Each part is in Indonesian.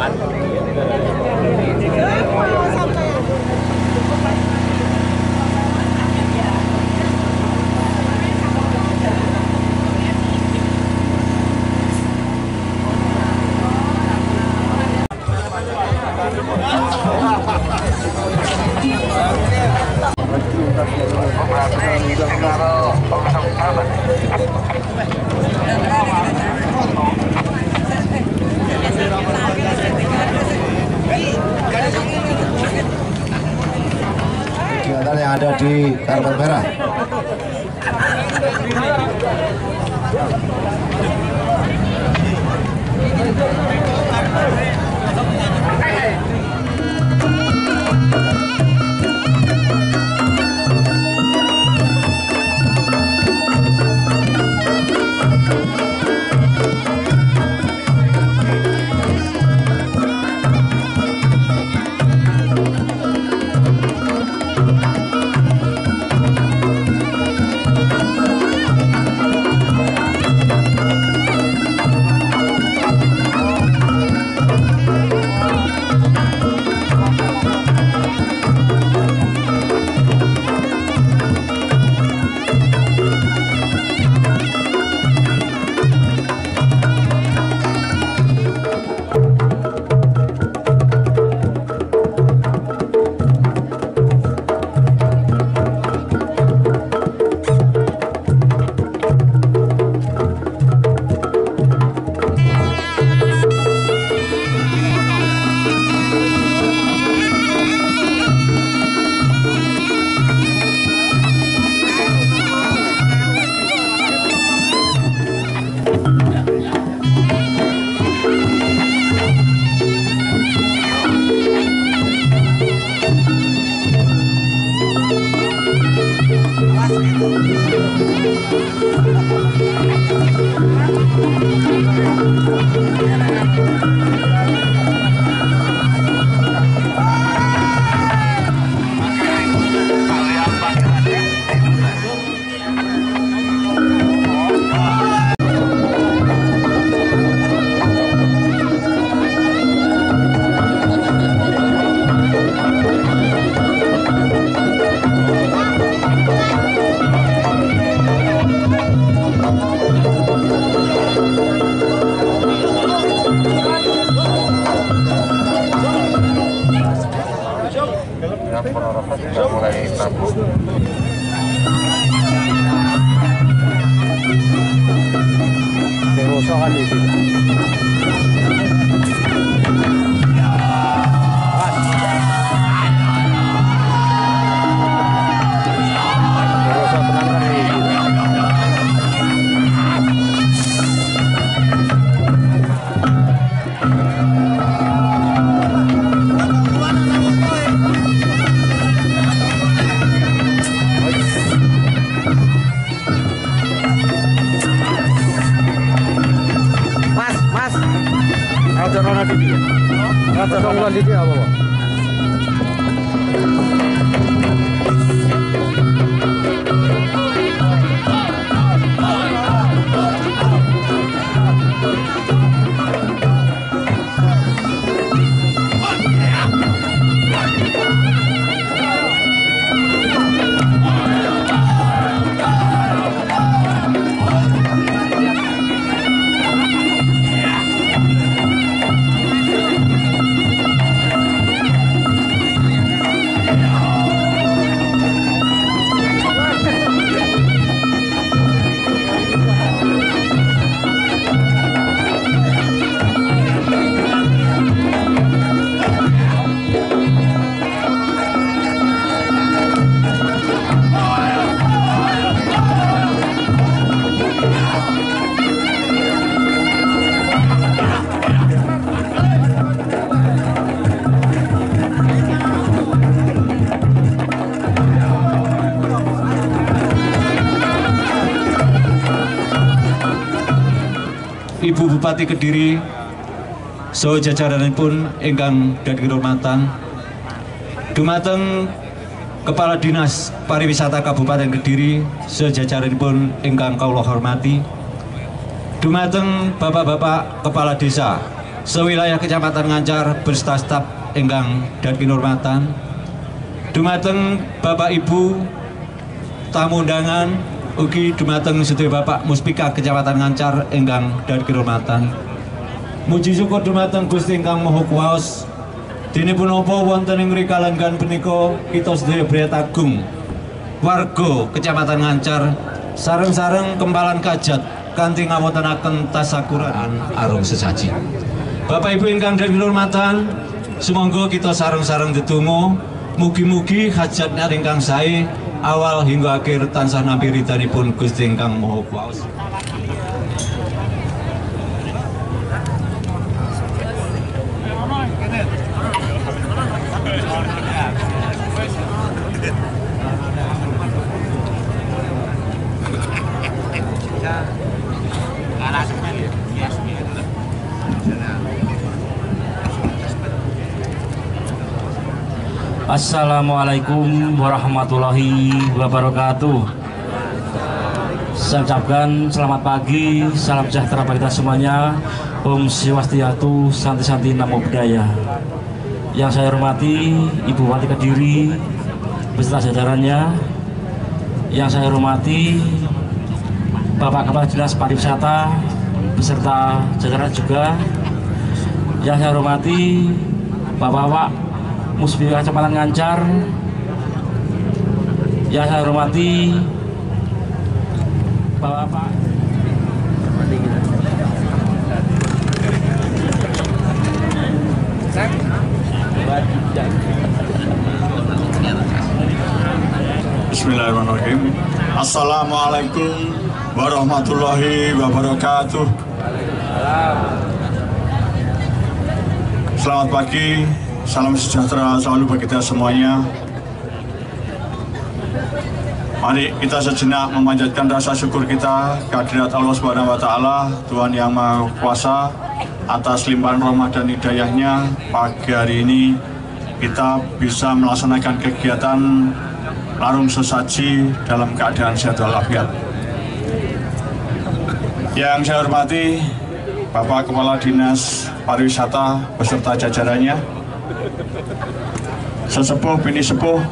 Kegiatan yang ada di karpet merah. Kerusakan di sini. Ibu Bupati Kediri, saha jajaranipun ingkang dadi kehormatan, dumateng Kepala Dinas Pariwisata Kabupaten Kediri, sejajaranipun ingkang kawula hormati, dumateng Bapak-bapak Kepala Desa sewilayah Kecamatan Ngancar berstaf-staf ingkang dan kinurmatan, dumateng Bapak Ibu tamu undangan, ugi dumateng sedaya Bapak Muspika Kecamatan Ngancar ingkang dan kinurmatan. Muji syukur dumateng Gusti ingkang Maha Kuwaos, dene punapa wonten ing rikalan punika kita sedaya Briyat Agung warga Kecamatan Ngancar sareng-sareng kempalan kajat kanthi ngawontenaken tasakuran arung sesaji. Bapak Ibu ingkang dan kinurmatan, sumangga kita sareng-sareng ndedonga mugi-mugi hajatnya ingkang sae awal hingga akhir tansah nampi ridhanipun Gusti ingkang Maha Kuwaos. Assalamualaikum warahmatullahi wabarakatuh. Saya ucapkan selamat pagi, salam sejahtera bagi kita semuanya. Om Swastiastu, Santi-Santi Namo Buddhaya. Yang saya hormati Ibu Bupati Kediri beserta jajarannya. Yang saya hormati Bapak Kepala Dinas Pariwisata beserta jajaran juga. Yang saya hormati Bapak-bapak Muspika Kecamatan Ngancar, yang saya hormati Bapak Bismillahirrahmanirrahim. Assalamualaikum warahmatullahi wabarakatuh. Selamat pagi. Salam sejahtera selalu bagi kita semuanya. Mari kita sejenak memanjatkan rasa syukur kita kehadirat Allah Subhanahu wa Ta'ala, Tuhan yang Maha Kuasa, atas limpahan rahmat dan hidayahnya. Pagi hari ini kita bisa melaksanakan kegiatan larung sesaji dalam keadaan sehat walafiat. Yang saya hormati Bapak Kepala Dinas Pariwisata beserta jajarannya, sesepuh bini sepuh,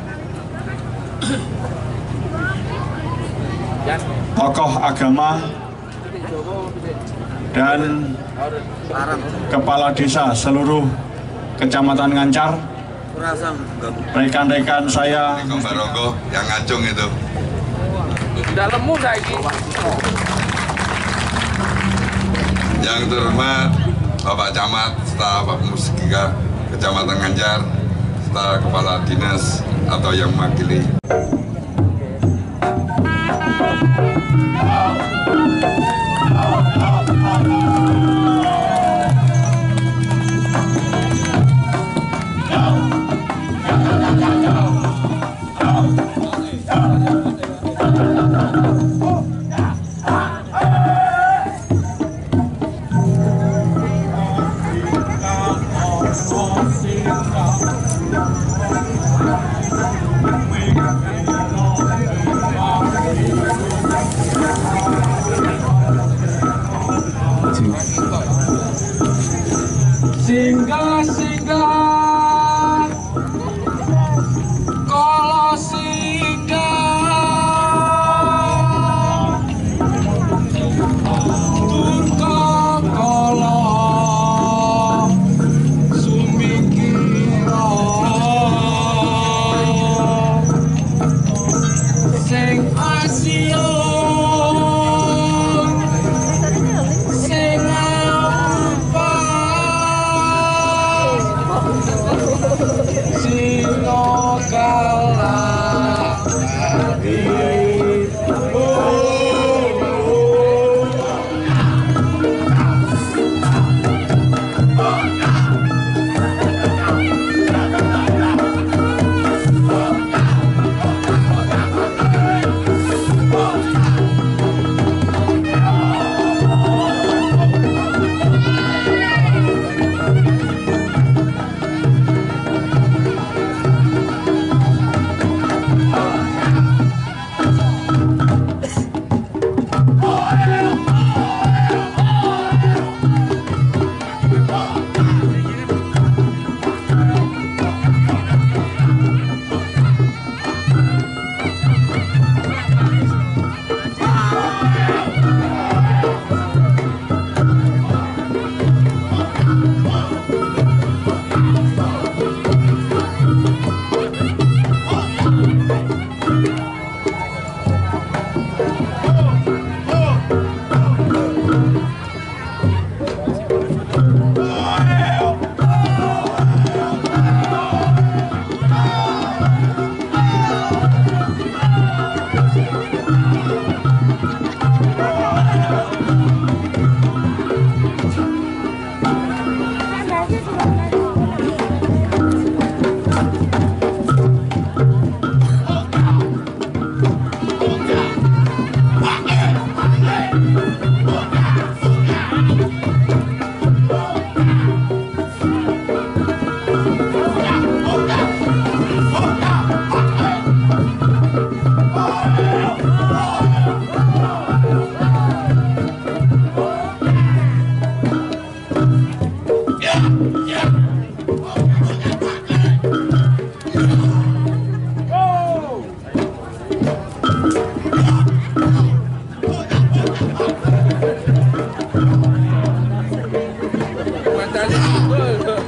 tokoh agama, dan kepala desa seluruh Kecamatan Ngancar, rekan-rekan saya yang ngacung itu. Yang terhormat Bapak Camat, serta Bapak Muspika Kecamatan Ngancar, serta Kepala Dinas atau yang mewakili. Singgah-singgah kalau singgah turko kalau sumingkira sing asio sing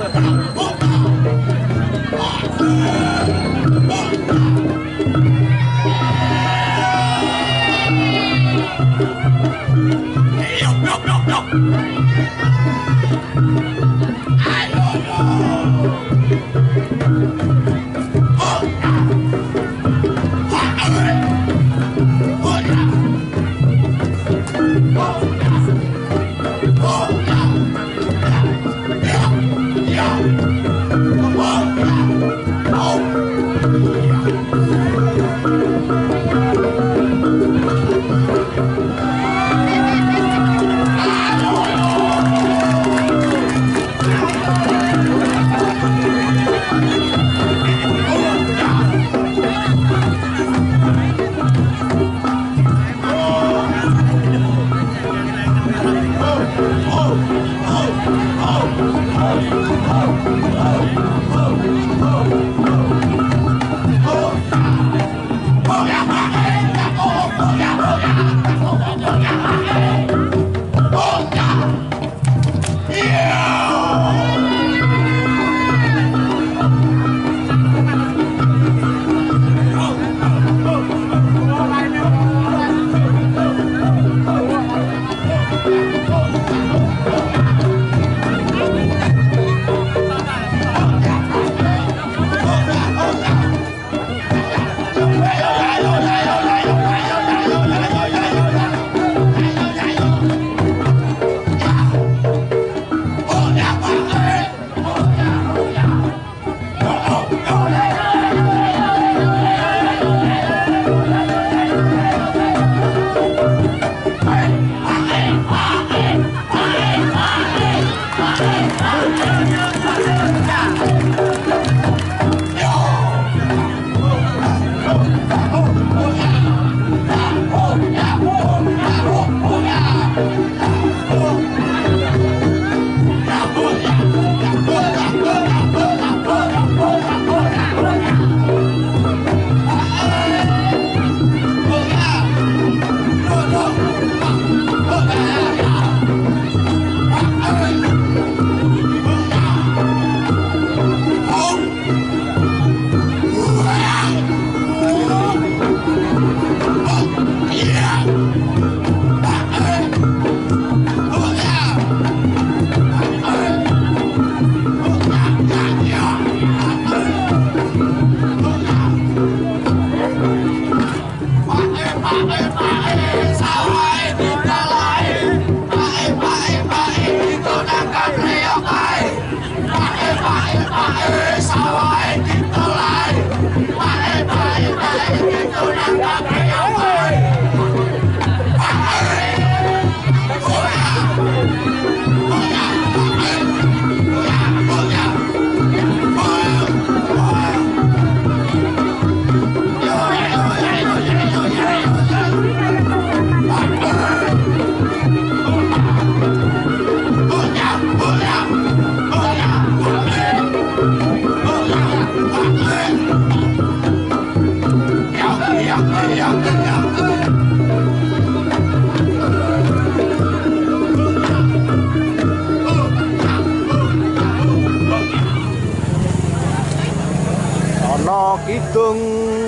Kidung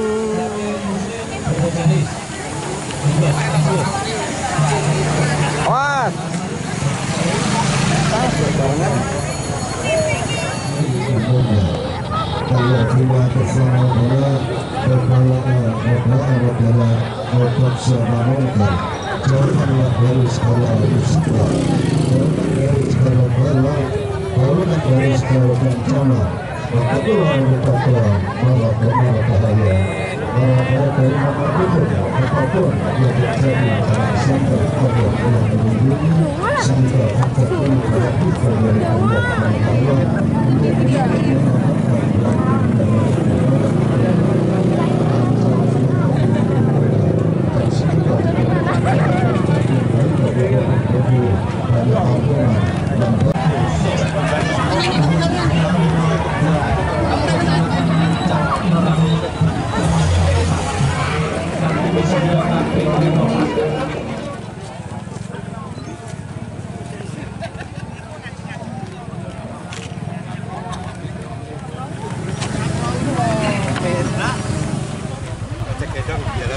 Awas Kalau jiwa bersama bola berbola otot semangat janganlah dari skala musika jangan dari skala bola jangan dari skala bencana apabila kita telah malah bahaya malah dari apapun yang terjadi sampai ada yang melindungi sehingga kita pun berhati dari Allah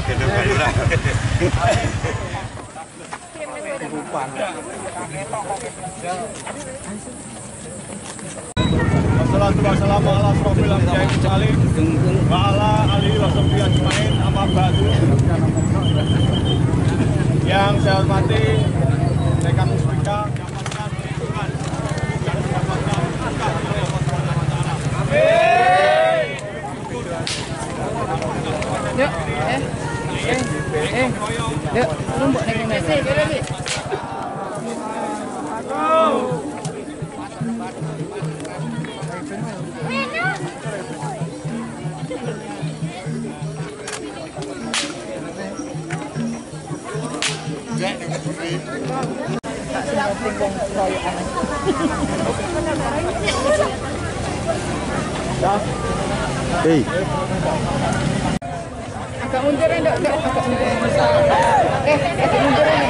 Wassalatu wassalamu ala asrofil anbiya'i wal mursalin wa ala alihi wa sahbihi ajmain, amma ba'du. Yang saya hormati rekan Muspika yang mendapatkan dukungan dan mendapatkan berkah dari Allah Subhanahu wa taala. Amin. Yuk, numpuk ning kene. Hei. Agak mundur enggak? Agak mundur. Agak mundur ini.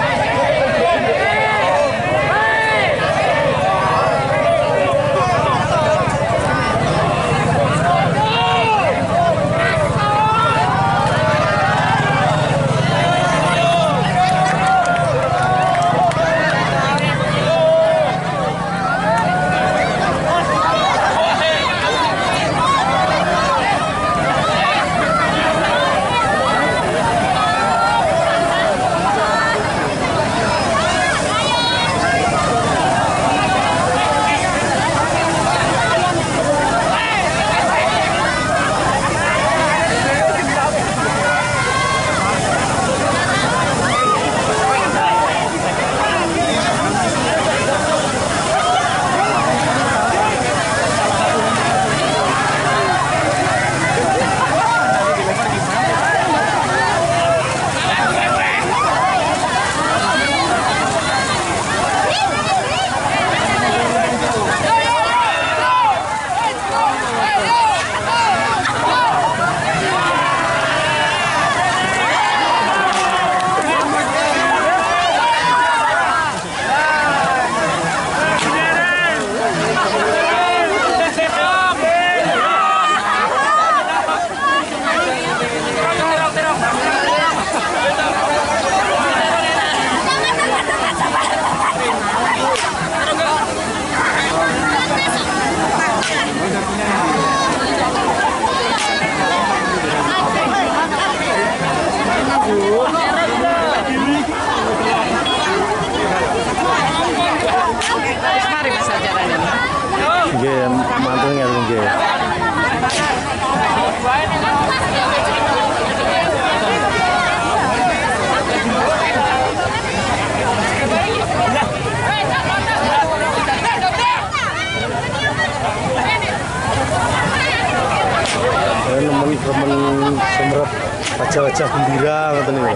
Temen semerap wajah-wajah gembira ngoten niku.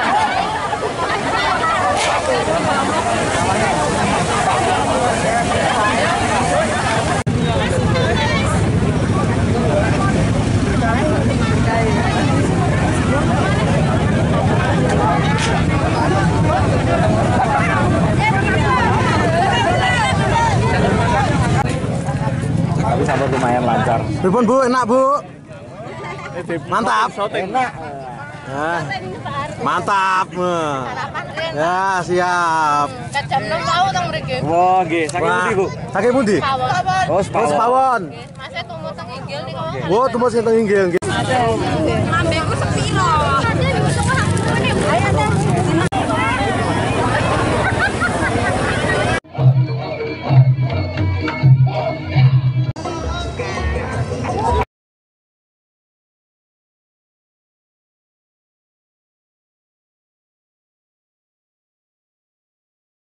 Tapi sampai lumayan lancar. Pripun Bu, enak Bu? Mantap. Enak. Nah, mantap. Ya, siap. Jam 6 mau teng mriki. Wah, nggih, saking pundi, Bu? Saking pundi? Oh, Pawon. Masih tumut teng inggil niku. Oh, tumut sing teng inggil nggih. Ngambek